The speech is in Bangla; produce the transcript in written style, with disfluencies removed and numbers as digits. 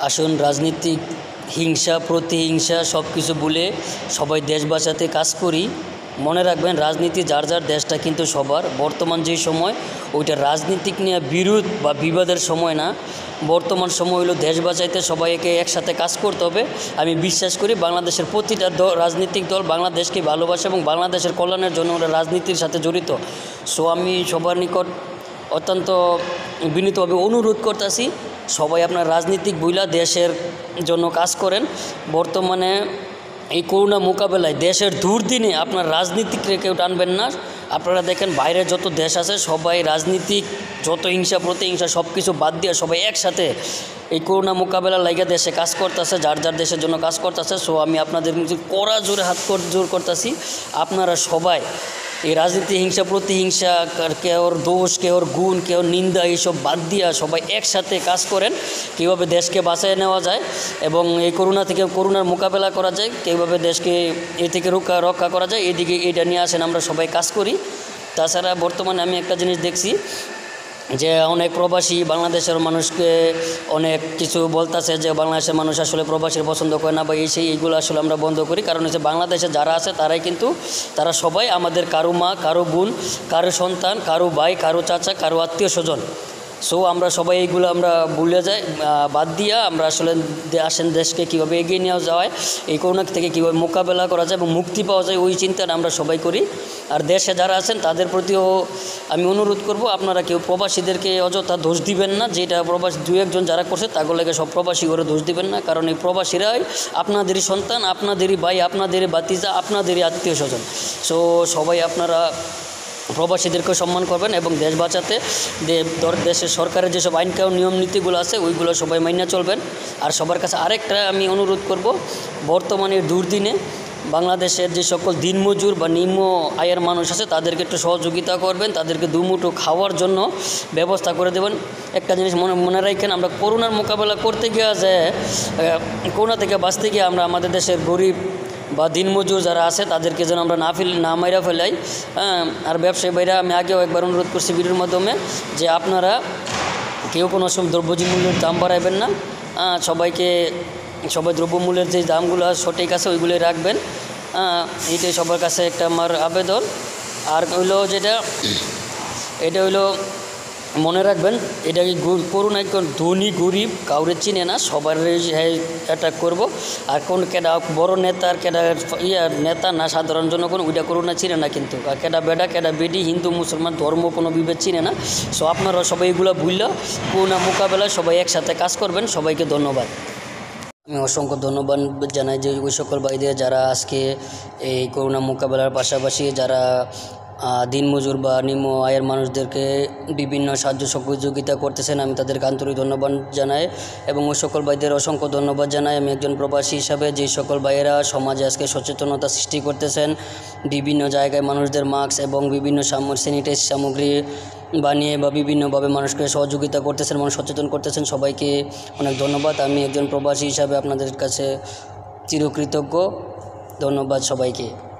আসুন রাজনীতিক হিংসা প্রতিহিংসা সব কিছু ভুলে সবাই দেশ বাঁচাতে কাজ করি। মনে রাখবেন, রাজনীতি যার যার, দেশটা কিন্তু সবার। বর্তমান যে সময়, ওইটা রাজনীতিক নিয়ে বিরোধ বা বিবাদের সময় না। বর্তমান সময় হলো দেশ বাঁচাইতে সবাইকে একসাথে কাজ করতে হবে। আমি বিশ্বাস করি বাংলাদেশের প্রতিটা রাজনৈতিক দল বাংলাদেশকে ভালোবাসে এবং বাংলাদেশের কল্যাণের জন্য ওরা রাজনীতির সাথে জড়িত। সো আমি সবার নিকট অত্যন্ত বিনীতভাবে অনুরোধ করতেছি, সবাই আপনার রাজনীতিক বইলা দেশের জন্য কাজ করেন। বর্তমানে এই করোনা মোকাবেলায় দেশের দুর্দিনে আপনার রাজনীতিকরে কেউ টানবেন না। আপনারা দেখেন বাইরে যত দেশ আছে সবাই রাজনীতিক, যত হিংসা প্রতিহিংসা সব কিছু বাদ দিয়ে সবাই একসাথে এই করোনা মোকাবেলা লাইগা দেশে কাজ করতেছে, যার যার দেশের জন্য কাজ করতেছে। সো আমি আপনাদের কড়া জোরে হাত জোর করতেছি, আপনারা সবাই এই রাজনীতি হিংসা প্রতিহিংসা, কেউর দোষ কেউর গুণ কেউর নিন্দা এইসব বাদ দিয়া সবাই একসাথে কাজ করেন, কীভাবে দেশকে বাঁচিয়ে নেওয়া যায় এবং এই করোনা থেকে করোনার মোকাবেলা করা যায়, কীভাবে দেশকে এ থেকে রক্ষা করা যায়, এদিকে এটা নিয়ে আসেন আমরা সবাই কাজ করি। তাছাড়া বর্তমানে আমি একটা জিনিস দেখছি যে অনেক প্রবাসী বাংলাদেশের মানুষকে অনেক কিছু বলতেছে যে বাংলাদেশের মানুষ আসলে প্রবাসীর পছন্দ করে না বা এইগুলো আসলে আমরা বন্ধ করি। কারণ হচ্ছে বাংলাদেশে যারা আছে তারাই কিন্তু তারা সবাই আমাদের কারো মা, কারো বোন, কারো সন্তান, কারো ভাই, কারো চাচা, কারো আত্মীয় স্বজন। সো আমরা সবাই এইগুলো আমরা ভুলে যাই, বাদ দিয়া আমরা আসলে আসেন দেশকে কীভাবে এগিয়ে নেওয়া যায়, এই করোনা থেকে কীভাবে মোকাবেলা করা যায় এবং মুক্তি পাওয়া যায়, ওই চিন্তাটা আমরা সবাই করি। আর দেশে যারা আছেন তাদের প্রতিও আমি অনুরোধ করব, আপনারা কেউ প্রবাসীদেরকে অযথা দোষ দিবেন না। যেটা প্রবাসী দু একজন যারা করছে তাগুলোকে সব প্রবাসী করে দোষ দিবেন না, কারণ এই প্রবাসীরাই আপনাদেরই সন্তান, আপনাদেরই ভাই, আপনাদেরই ভাতিজা, আপনাদেরই আত্মীয় স্বজন। সো সবাই আপনারা প্রবাসীদেরকে সম্মান করবেন এবং দেশ বাঁচাতে দেশের সরকারের যেসব আইন কানুন নিয়ম নীতিগুলো আছে ওইগুলো সবাই মাইনা চলবেন। আর সবার কাছে আরেকটা আমি অনুরোধ করব, বর্তমানে দুর্দিনে বাংলাদেশের যে সকল দিনমজুর বা নিম্ন আয়ের মানুষ আছে তাদেরকে একটু সহযোগিতা করবেন, তাদেরকে দুমুঠো খাওয়ার জন্য ব্যবস্থা করে দেবেন। একটা জিনিস মনে রাখেন, আমরা করোনার মোকাবেলা করতে গিয়ে যে করোনা থেকে বাঁচতে গিয়ে আমরা আমাদের দেশের গরিব বা দিনমজুর যারা আছে তাদেরকে যেন আমরা না মাইরা ফেলাই। আর ব্যবসায়ী ভাইরা, আমি আগেও একবার অনুরোধ করছি ভিডিওর মাধ্যমে যে আপনারা কেউ কোনো সময় দ্রব্যমূল্যের দাম বাড়াইবেন না। সবাই দ্রব্যমূল্যের যে দামগুলো সঠিক আছে ওইগুলোই রাখবেন। এইটাই সবার কাছে একটা আমার আবেদন। আর হইলো এটা হইলো মনে রাখবেন, এটা করুন একজন ধনী গরিব কাউরে চিনে না, সবার অ্যাটাক করব। আর কোন কেডা বড় নেতা আর কেডা নেতা না সাধারণ জনগণ ওইটা করোনা চিনে না কিন্তু। আর কেডা বেডা কেডা বেডি, হিন্দু মুসলমান ধর্ম কোনো বিভেদ চিনে না। সো আপনারা সবাই এগুলো ভুললে করোনা মোকাবেলায় সবাই একসাথে কাজ করবেন। সবাইকে ধন্যবাদ। আমি অসংখ্য ধন্যবাদ জানাই যে ওই সকল ভাইদের যারা আজকে এই করোনা মোকাবেলার পাশাপাশি যারা দিনমজুর বা নিম্ন আয়ের মানুষদেরকে বিভিন্ন সাহায্য সহযোগিতা করতেছেন, আমি তাদেরকে আন্তরিক ধন্যবাদ জানাই এবং ওই সকল ভাইদের অসংখ্য ধন্যবাদ জানাই। আমি একজন প্রবাসী হিসাবে যে সকল ভাইয়েরা সমাজে আজকে সচেতনতা সৃষ্টি করতেছেন, বিভিন্ন জায়গায় মানুষদের মাস্ক এবং বিভিন্ন স্যানিটাইজ সামগ্রী বানিয়ে বা বিভিন্নভাবে মানুষকে সহযোগিতা করতেছেন, মানুষ সচেতন করতেছেন, সবাইকে অনেক ধন্যবাদ। আমি একজন প্রবাসী হিসাবে আপনাদের কাছে চিরকৃতজ্ঞ। ধন্যবাদ সবাইকে।